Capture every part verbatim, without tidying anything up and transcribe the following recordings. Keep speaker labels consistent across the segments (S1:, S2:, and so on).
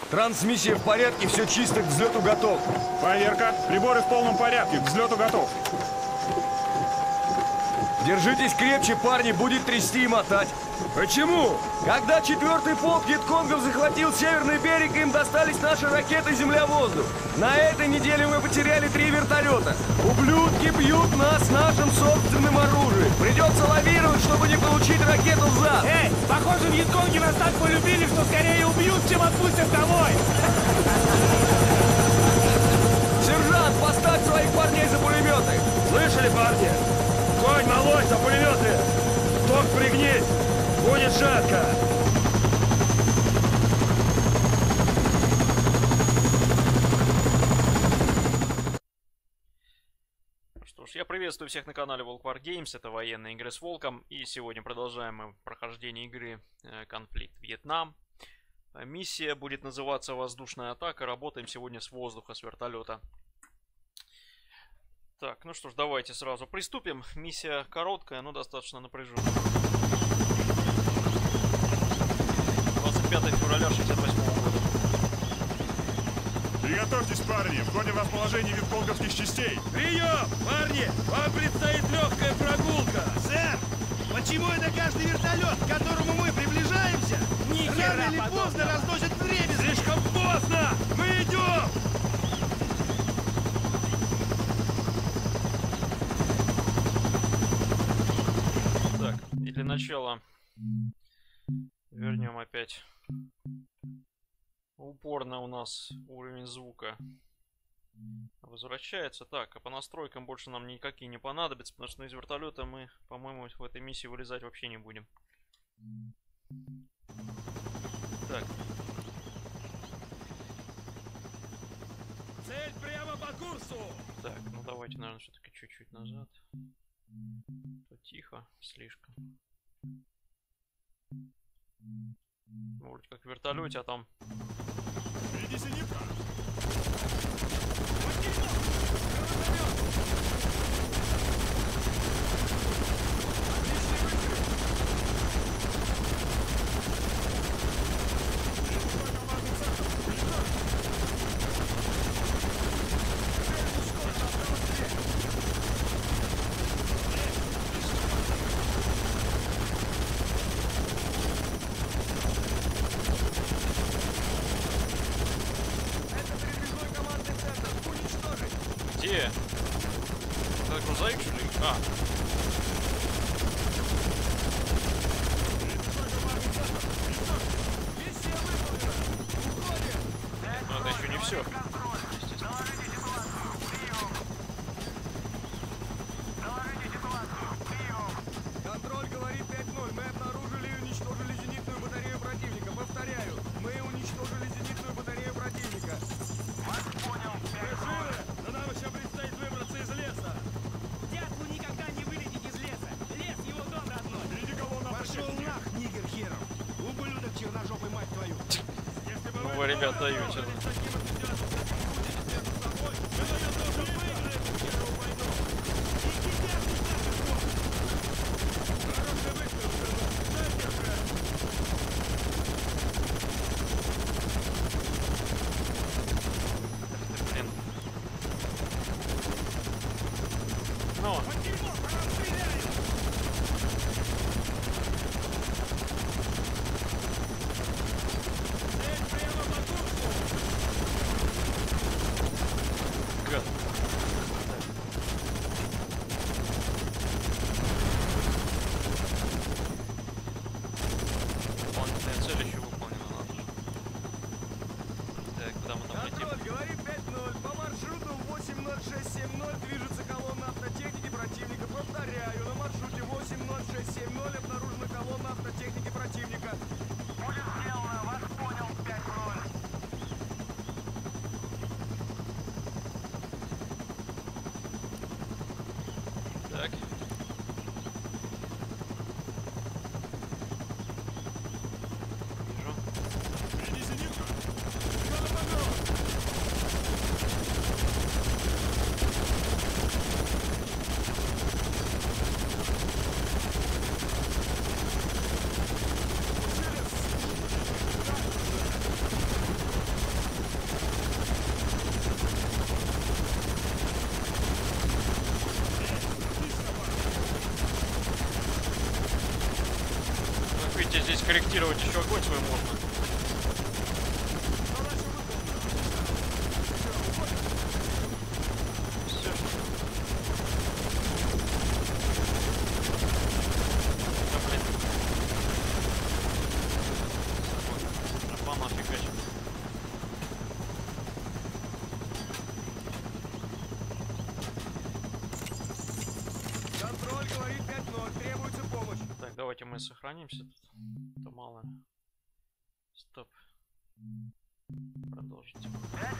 S1: Трансмиссия в порядке, все чисто, к взлету готов.
S2: Проверка. Приборы в полном порядке, к взлету готов.
S1: Держитесь крепче, парни, будет трясти и мотать. Почему? Когда четвертый полк вьетконгов захватил северный берег, им достались наши ракеты «Земля-воздух». На этой неделе мы потеряли три вертолета. Ублюдки бьют нас нашим собственным оружием. Придется лавировать, чтобы не получить ракету в зад.
S3: Эй, похоже, вьетконги нас так полюбили, что скорее убьют, чем отпустят домой.
S1: Сержант, поставь своих парней за пулеметы.
S2: Слышали, парни? Конь, малой, за пулеметы! Ток пригнись! Будет жарко!
S4: Что ж, я приветствую всех на канале Волк War Games, это военные игры с Волком, и сегодня продолжаем мы прохождение игры Конфликт Вьетнам. Миссия будет называться Воздушная атака, работаем сегодня с воздуха, с вертолета. Так, ну что ж, давайте сразу приступим. Миссия короткая, но достаточно напряженная. двадцать пятое февраля шестьдесят восьмого года.
S2: Приготовьтесь, парни, входим в расположение вьетконговских частей.
S1: Прием! Парни, вам предстоит легкая прогулка.
S3: Сэр, почему это каждый вертолет, к которому мы приближаемся, рано или поздно разносит вдребезги?
S1: Слишком поздно! Мы идем!
S4: Так, и для начала вернем опять. Упорно у нас уровень звука возвращается. Так, а по настройкам больше нам никакие не понадобятся, потому что из вертолета мы, по-моему, в этой миссии вылезать вообще не будем. Так.
S1: Цель прямо по курсу!
S4: Так, ну давайте, наверное, все-таки чуть-чуть назад. То тихо, слишком. Вроде как в вертолете, а там...
S2: Впереди зенитка!
S4: Где? Это грузовик, что ли? А. Но это еще не все.
S1: Контроль говорит пять ноль. Мы обнаружили и уничтожили зенитную батарею противника. Повторяю, мы уничтожили зенитную батарею противника.
S3: Вас понял.
S1: Вы живы? Но нам еще предстоит выбраться из леса.
S3: Дятку никогда не вылетит из леса. Лес его дом родной.
S2: Впереди колонна.
S3: Пошел нах, нигер хером. Ублюдок черножопый, мать твою.
S1: Если бы
S4: Ну вы, ребят, даете. Блин. Ну. Хотите здесь корректировать еще огонь свой можно? Все, что ли? Да, блин. Тропа нафигачит.
S1: Контроль говорит пять ноль, требуется помощь.
S4: Так, давайте мы сохранимся тут. Это мало. Стоп. Продолжите.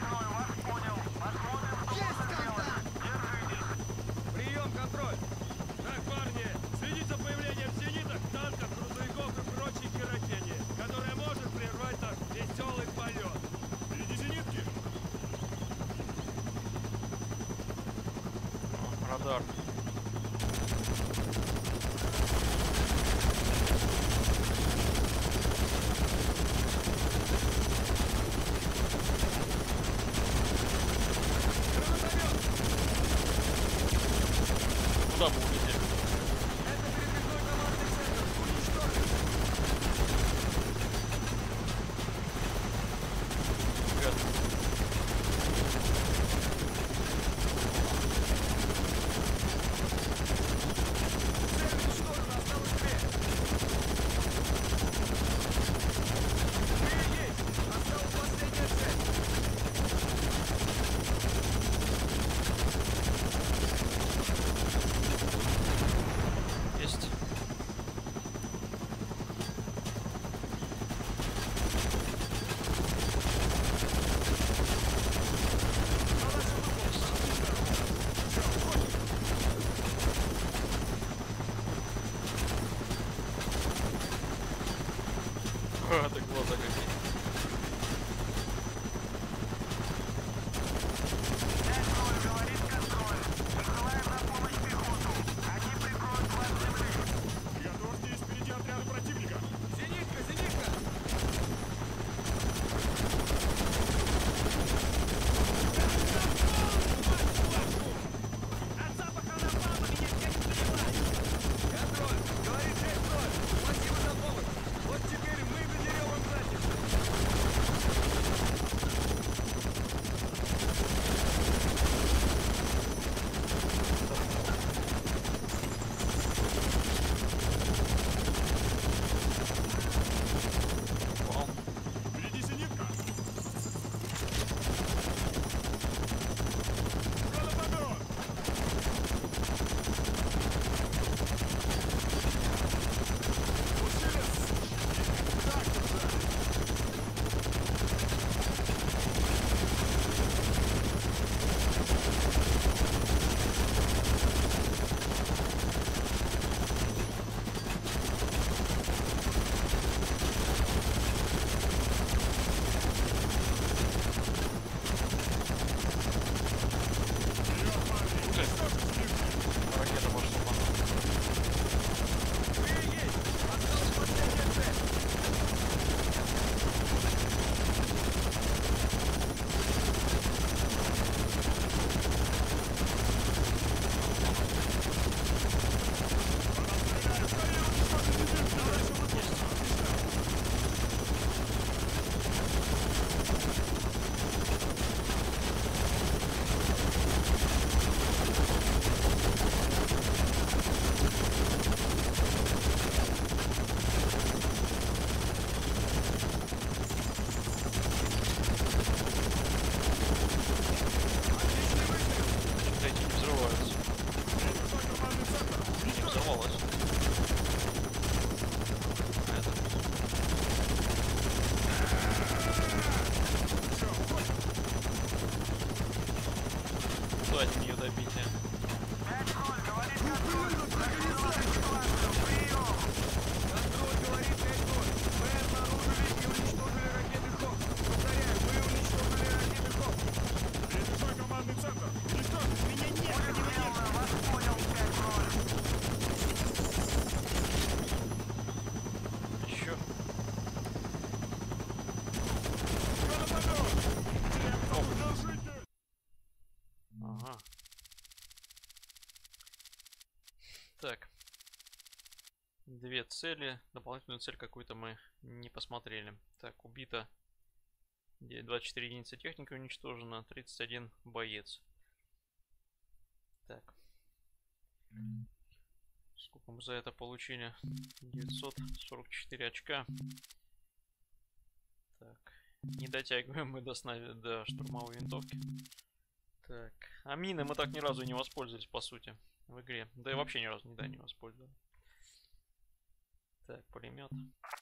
S1: Прием, контроль.
S2: Так, парни, следите за появлением зениток, танков, грузовиков и прочей херотени, которая может прервать наш веселый полет. Впереди зенитки.
S4: О, радар. Куда мы улетели?
S1: Это передвижной командный центр. Уничтожен.
S4: Ребят.
S1: Цель уничтожена, осталось две. Две есть. Осталась последняя цель.
S4: Есть. Ха, ты глаза какие.
S2: Готовьтесь, впереди отряды противника.
S1: Зенитка, зенитка.
S3: От запаха напалма меня тянет заливать.
S1: Контроль. Говорит шесть ноль. Спасибо за помощь. Вот теперь мы выдерем им задницу.
S4: две цели. Дополнительную цель какую-то мы не посмотрели. Так, убито двадцать четыре единицы техники уничтожено, тридцать один боец. Так. Сколько мы за это получили? девятьсот сорок четыре очка. Так. Не дотягиваем мы до, сна... до штурмовой винтовки. Так. А мины мы так ни разу не воспользовались, по сути, в игре. Да и вообще ни разу не, да, не воспользовались. Так, пулемет.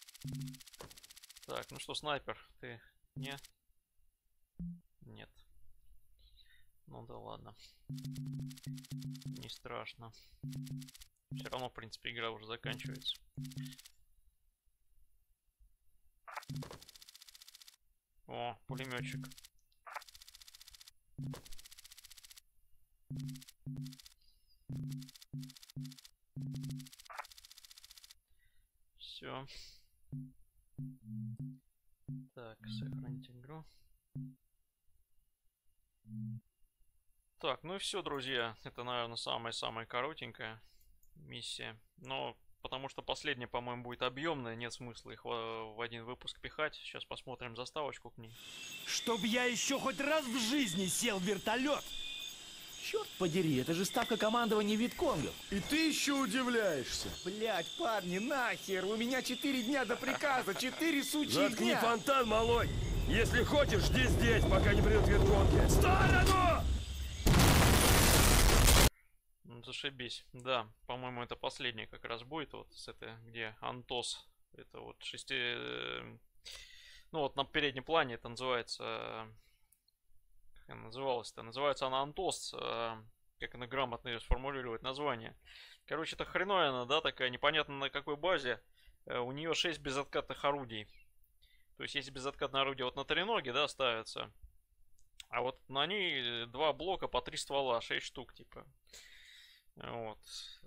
S4: Так, ну что, снайпер, ты не? Нет. Ну да ладно. Не страшно. Все равно, в принципе, игра уже заканчивается. О, пулеметчик. Все. Так, сохранить игру. Так, ну и все, друзья. Это, наверное, самая-самая коротенькая миссия. Но потому что последняя, по-моему, будет объемная. Нет смысла их в, в один выпуск пихать. Сейчас посмотрим заставочку к ней.
S3: Чтоб я еще хоть раз в жизни сел в вертолет.
S5: Черт подери, это же ставка командования Вьетконгов.
S1: И ты еще удивляешься.
S5: Блять, парни, нахер! У меня четыре дня до приказа, четыре сучьи
S1: Заткни
S5: дня!
S1: фонтан, малой! Если хочешь, жди здесь, пока не придут вьетконги. В сторону!
S4: Ну, зашибись. Да, по-моему, это последний как раз будет. Вот с этой, где Антос. Это вот шести... Ну вот на переднем плане это называется... Как она называлась-то? Называется она Антос. Как она грамотно ее сформулировать название. Короче, это хреновая она, да, такая, непонятно на какой базе. У нее шесть безоткатных орудий. То есть, если безоткатное орудие вот на треноге, да, ставится. А вот на ней два блока по три ствола, шесть штук, типа. Вот.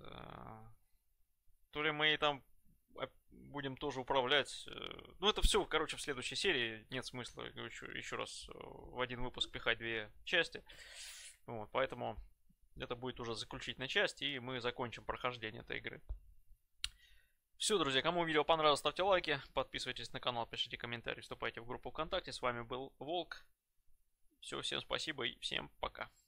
S4: То ли мы и там будем тоже управлять. Ну, это все, короче, в следующей серии. Нет смысла еще, еще раз в один выпуск пихать две части. Вот, поэтому это будет уже заключительная часть, и мы закончим прохождение этой игры. Все, друзья, кому видео понравилось, ставьте лайки, подписывайтесь на канал, пишите комментарии, вступайте в группу ВКонтакте. С вами был Волк. Все, всем спасибо и всем пока.